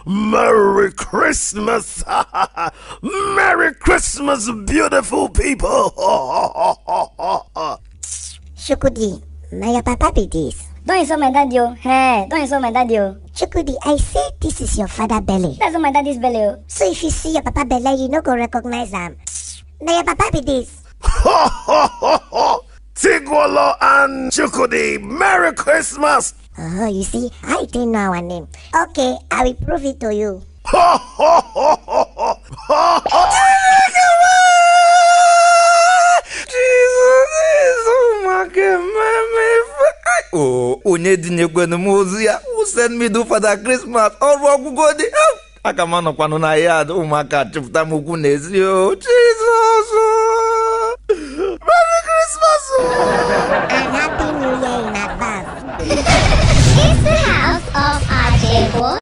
Merry Christmas! Merry Christmas, beautiful people! Shukudi, my papa be this. Don't insult my daddy, oh. Hey, don't insult my daddy, oh. Shukudi, I say this is your father belly. That's not my daddy's belly, oh. So if you see your papa belly, you no go recognize him. Now your papa be this. Tigolo and Shukudi, Merry Christmas! Oh, you see, I didn't know our name. Okay, I will prove it to you. Oh, who send me do for that Christmas? Oh, Rogu Godi. I come on up on a yard. Oh, my God,